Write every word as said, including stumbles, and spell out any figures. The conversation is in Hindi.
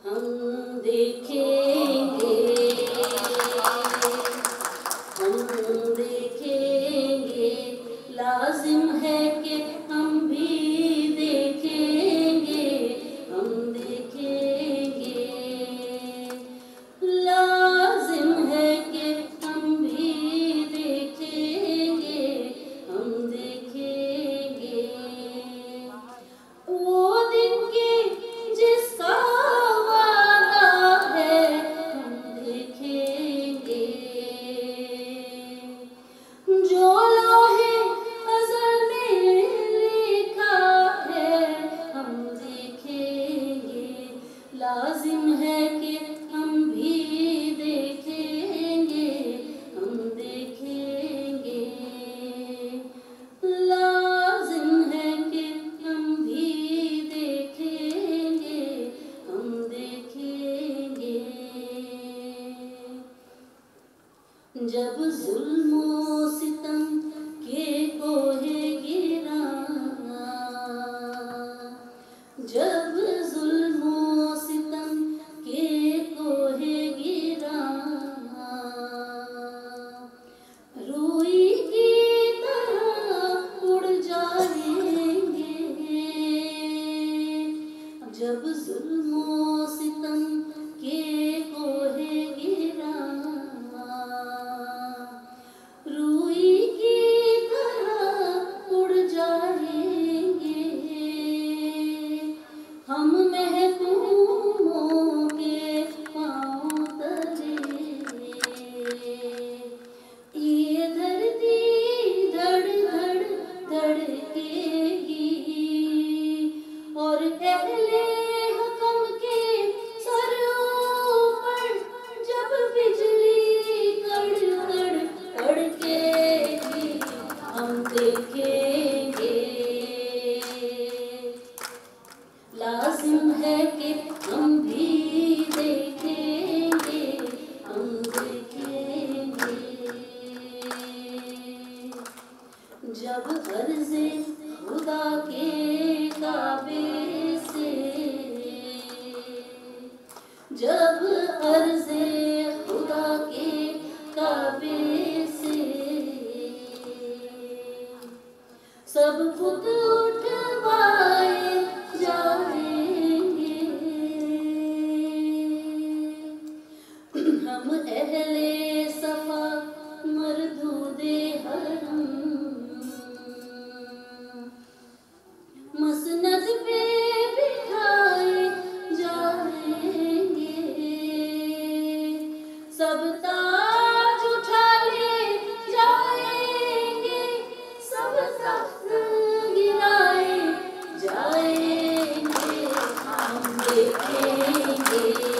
हम देखेंगे, हम देखेंगे, लाजिम है कि हम भी देखेंगे, हम देखेंगे, लाजिम है कि हम भी देखेंगे, हम देखेंगे, वो दिन के जिसका वादा है हम देखेंगे, जो लोहे अज़ल में लिखा है हम देखेंगे, लाजिम है कि हम भी देखेंगे, हम देखेंगे, लाजिम है कि हम भी देखेंगे, हम देखेंगे, जब जुल्म ओ सितम के कोहे गिरा, जब जुल्म ओ सितम के कोहे गिरा, रूई की तरह उड़ जाएंगे, जब जुल्म ओ सितम के कोहे गिरा, रूई की तरह उड़ जाएंगे, हम महकूमों के पाँव तले, ये धरती धड़ धड़ धड़केगी, और अहले हकम के सरों पर जब बिजली कड़ कड़ कड़केगी, हम देखेंगे, लाजिम है कि हम भी देखेंगे, हम देखेंगे, जब अर्ज़े खुदा के काबे से, जब अर्ज़े खुदा के काबे से सब खुद उठवाए जाएंगे, हम अहले सफा मरदूदे हरम मसनद पे बिठाए जाएंगे, सब ताज उठा ले जाएंगे, सब तख्त गिराए जाएंगे, हम देखेंगे,